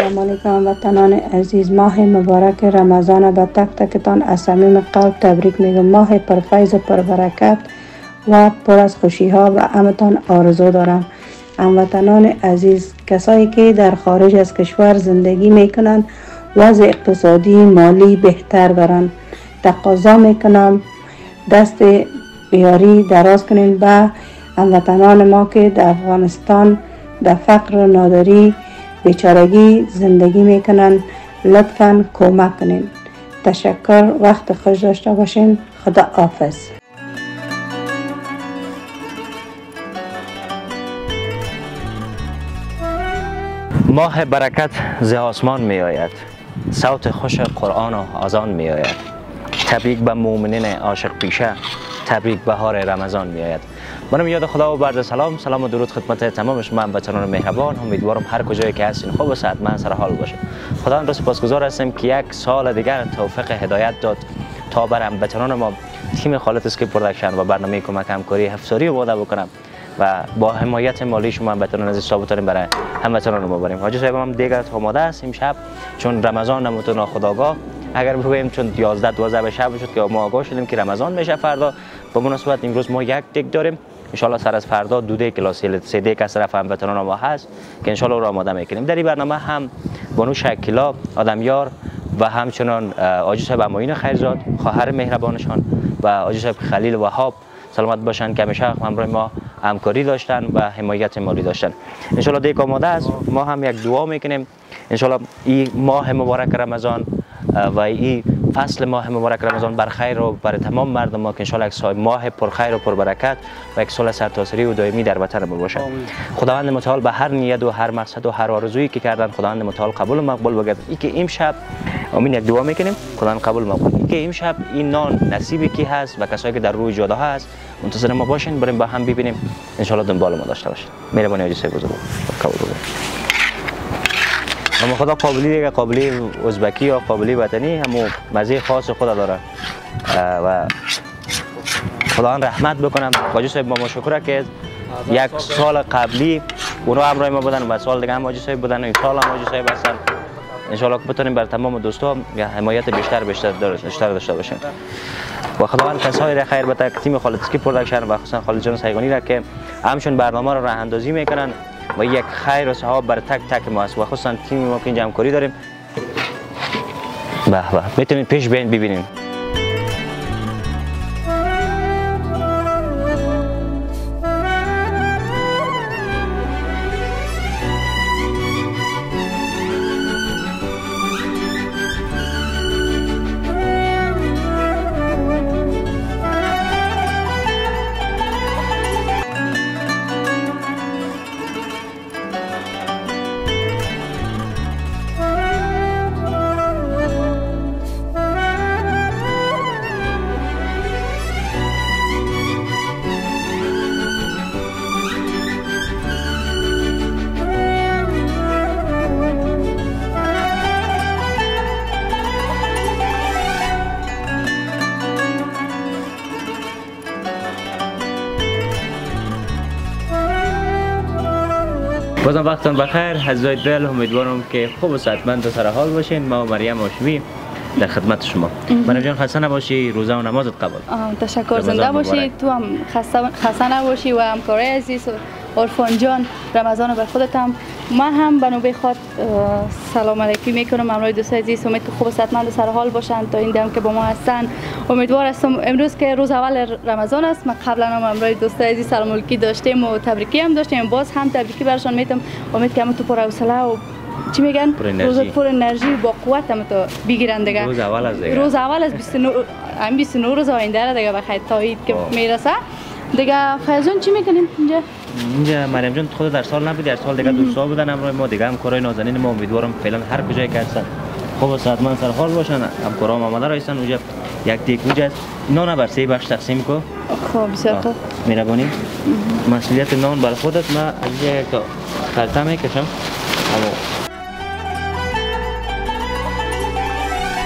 السلام علیکم هموطنان عزیز. ماه مبارک رمضان به تک تکتان از صمیم قلب تبریک میگم. ماه پرفیض و پربرکت و پر از خوشی ها و امتان آرزو دارم. هموطنان عزیز، کسایی که در خارج از کشور زندگی میکنند وضع اقتصادی مالی بهتر دارند، تقاضا میکنم دست یاری دراز کنین به هموطنان ما که در افغانستان در فقر و ناداری بیچارگی زندگی میکنن. لطفاً کمک کنین. تشکر. وقت خوش داشته باشین. خدا حافظ. ماه برکت ز آسمان می آید، صوت خوش قرآن و اذان می آید. تبریک به مؤمنین عاشق پیشه، تبریک بهار رمضان می آید. منم یاد خدا و برد سلام و درود خدمت تمام شما هموطنان مهربان. امیدوارم هر کجایی که هستین خوب و صحتمند سر حال باشه. خدا را سپاسگزار هستم که یک سال دیگر توفیق هدایت داد تا بر هموطنان ما تیم خالد اسکیپ پروداکشن و برنامه کمک همکاری افزاری وعده بکنم و با حمایت مالی شما هموطنان عزیز ثابت داریم برای هموطنان ما بریم. حاجی صاحب هم دیگر آماده است امشب، چون رمضان نموتون ناخودآگاه اگر بگویم، چون 11-12 به شب شد که ما آگاه شدیم که رمضان میشه فردا. به مناسبت امروز ما یک دیگ داریم، ان شاء الله سر از فردا 2 دیگ کلاسی 3 دیگ از طرف هموطنان ما هست که ان شاء الله رو آماده میکنیم. در این برنامه هم بانو شکیلا آدمیار و همچنان حاجی صاحب اماین خیرزاد خواهر مهربانشان و حاجی صاحب خلیل وهاب سلامت باشن که همیشه همراه ما همکاری داشتن و حمایت مالی داشتن. ان شاء الله دیگ آماده است. ما هم یک دعا میکنیم ان شاء الله این ماه مبارک رمضان و این فصل ماه مبارک رمضان بر خیر و بر تمام مردم ما که ان شاء الله یک ماه پر خیر و پر برکت و یک سال سرتاسری و دائمی در وطن ما باشه. خداوند متعال به هر نیت و هر مقصد و هر آرزویی که کردن خداوند متعال قبول و مقبول بگردد. این که امشب امین یک دعا میکنیم خداوند قبول مقبول. این که امشب این نان نصیبی کی هست و کسایی که در روی جاده هست منتظر ما باشین، بریم با هم ببینیم ان شاء الله دنبال ما داشته باشین. مهربانی حاجی صاحب بزرگ قبول بگردید. اما خدا قابلی دیگه، قابلی ازبکی یا قابلی وطنی همو مزه خاص خود داره و خداوند رحمت بکنم. حاجی صاحب ما شکر که یک سال قبلی اونا همراه ما بودن و سال دیگه هم حاجی صاحب بودن و این سال هم حاجی صاحب هستن. ان شاء الله بتونیم بر تمام دوستا حمایت بیشتر داشته باشیم و خداوند کسایی را خیر بده. تیم خالد اسکیپ پروداکشن و خصوصا خالد جان سیغانی را که همشون برنامه رو راه اندازی میکنن و یک خیر و ثواب بر تک تک ما است و خصوصا تیم ما که اینجا همکاری داریم. به به میتونید پیش بیاین ببینید. بازم وقتتون بخیر عزیزای دل. امیدوارم که خوب و صحتمند و سر حال باشین. ما و مریم هاشمی در خدمت شما. مریم جان خسته نباشی، روزه و نمازت قبول. تشکر. زنده باشی. تو هم خسته نباشی و همکارای عزیز عرفان جان رمضان بر خودت هم. من هم به نوبه خود سلام علیکی میکنم همراه دوستای عزیز. امید که خوب و صحتمند و سر حال باشن تا این دم که با ما هستن. امیدوار هستم امروز که روز اول رمضان است. من قبلا هم همراه دوستای عزیز سلام علیکی داشتیم و تبریکی هم داشتیم. باز هم تبریکی برشان میتم. امید که همه تو پر حوصله و چی میگن روز پر انرژی با قوت هم تو بگیرن دیگه. روز اول از دیگه، روز اول از 29 روز آینده را دیگه بخیر تا عید که میرسه دیگه. فیض جان چی میکنیم اینجا؟ مریم جان خود در سال نبودی، در سال دیگه دوستا بودن همراه ما دیگه، همکارای نازنین ما. امیدوارم فعلا هر کجایی که هستن خوب و صحتمند سر حال باشن. همکارام آماده رایستن اونجا یک دیگ وجه نان بر 3 بخش تقسیم کو. خب بسیار خوب. مهربانی. مسئولیت نان بر خودت. من از یک خلطه میکشم. اما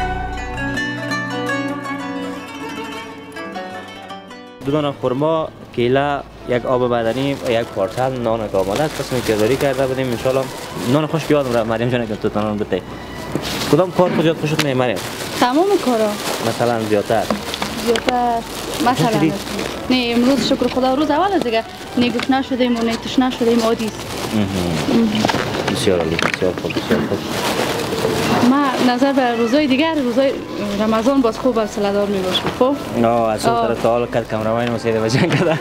دو دانه خرما کیلا، یک آب بدنی و یک پارچه نان که آماده است. قسمی که داری کرده بودیم ان شاء الله. نان خوش یادم رفت مریم جان که تو نان بده. کدام کار زیاد خوشت میاد مریم؟ تمام کارا. مثلا زیادتر مثلا نه امروز شکر خدا روز اول از دیگه نه گشنه شدیم و نه تشنه شدیم عادی است. بسیار عالی، بسیار خوب، بسیار خوب. ما نظر به روزای دیگر روزای رمضان باز خوب حوصله دار میباشم. خب نه از طرف تعال کرد کامرامین مسیده بجن کرده.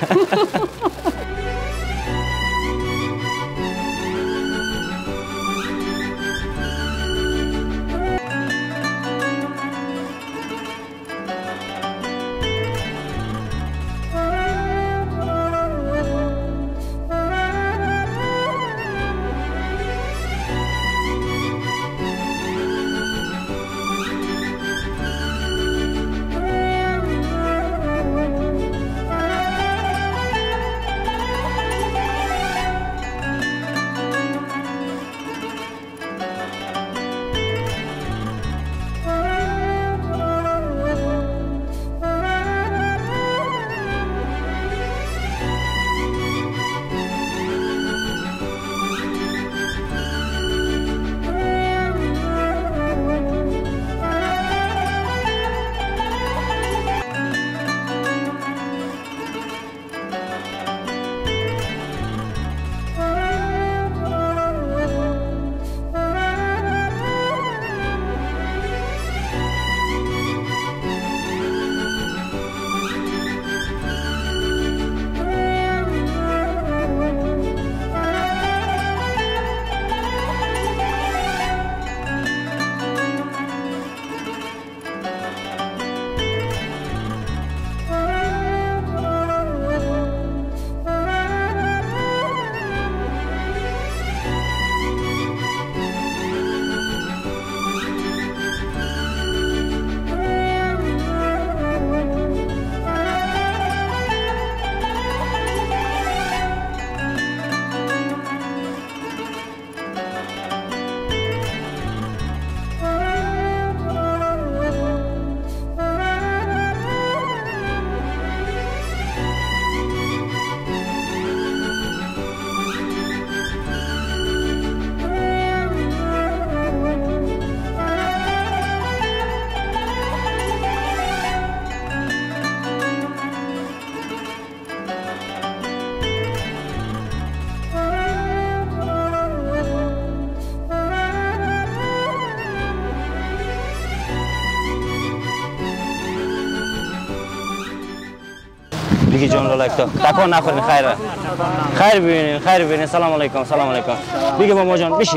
دیگه جان لالا تا تکان نخورین. خیر ببینین. سلام علیکم. دیگه ماما جان بشی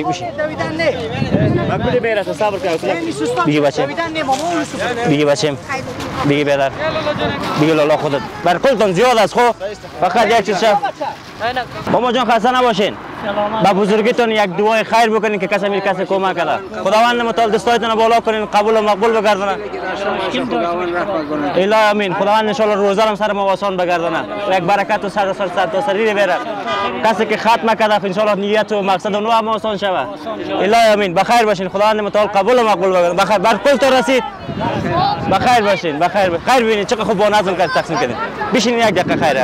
من کلی میره تو صبر کن. دیگه بچم دیگه بیادر دیگه لالا خودت بر کلتون زیاد است. خو فقط یک چیز شد ماما جان خسته نباشین. با بزرگیتون یک دعای خیر بکنین که کسی کسی کمک کنه. خداوند متعال دستایتون بالا کنین، قبول و مقبول بگردونه. الهی امین. خداوند ان شاء الله روزه هم سر ما آسان بگردونه. یک برکت و سر تا سری بیاره. کسی که ختم کرده ان شاء الله نیت و مقصد اون هم آسان شوه. الهی امین. بخیر باشین. خداوند متعال قبول و مقبول بگردونه. بخیر بر کل تو رسید. بخیر باشین. خیر ببینید چقدر خوب با نظم کرد تقسیم کردین. بشین یک دقیقه. خیر.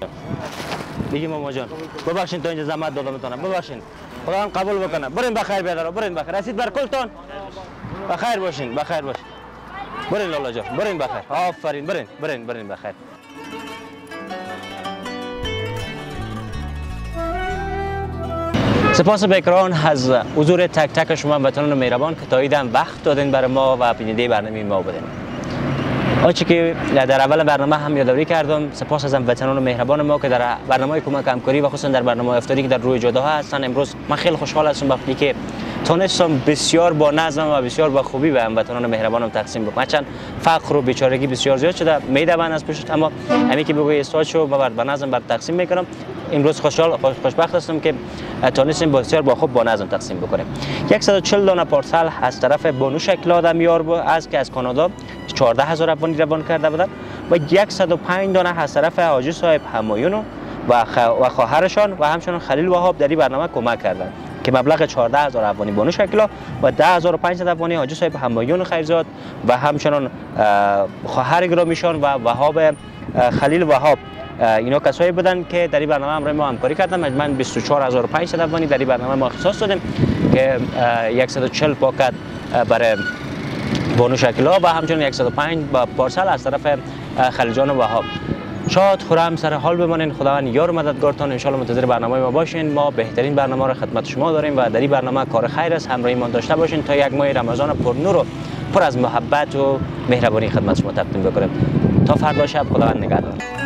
بگی ماما جان ببخشید تا اینجا زحمت دادمتون، ببخشید خدا قبول بکنه. برین بخیر بیادر، برین بخیر. رسید بر کلتون. بخیر باشین، بخیر باشین. برین لالا جان، برین بخیر. آفرین، برین بخیر. سپاس بیکران از حضور تک تک شما وطنان مهربان که تا ایدن وقت دادین برای ما و بیننده برنامه ما بودین. آنچه که در اول برنامه هم یادآوری کردم، سپاس از وطنان مهربان ما که در برنامه کمک همکاری و خصوصا در برنامه افطاری که در روی جاده ها هستن. امروز من خیلی خوشحال هستم وقتی که تونستم بسیار با نظم و بسیار با خوبی به هموطنان مهربانم تقسیم بکنم. چند فقر و بیچارگی بسیار زیاد شده، میده من از پشت، اما همین که بگوی استاد شو با نظم بر تقسیم میکنم. امروز خوشبخت هستم که تونستیم بسیار با خوب با نظم تقسیم بکنیم. 140 دانه پارسل از طرف بانو شکلا دمیار از که از کانادا 14000 افغانی روان کرده بودند و 105 دانه از طرف حاجی صاحب همایون و خواهرشان و همچنین خلیل وهاب در این برنامه کمک کردند که مبلغ 14000 افغانی بانو شکلا و 10500 افغانی حاجی صاحب همایون خیرزاد و همچنین خواهر گرامیشان و وهاب خلیل وهاب، اینا کسایی بودن که در این برنامه همراه ما همکاری کردن. مجموعاً 24500 افغانی در این برنامه ما اختصاص دادیم که 140 پاکت برای بانو شکلا و همچنین 105 با پارسل از طرف خلیل جان وهاب. شاد خرم سر حال بمانین. خداوند یار و مددگارتان. ان شاء الله منتظر برنامه ما باشین. ما بهترین برنامه را خدمت شما داریم و در این برنامه کار خیر است. همراهی ما داشته باشین تا یک ماه رمضان پرنور و پر از محبت و مهربانی خدمت شما تقدیم بکنیم. تا فردا شب خداوند نگهدار.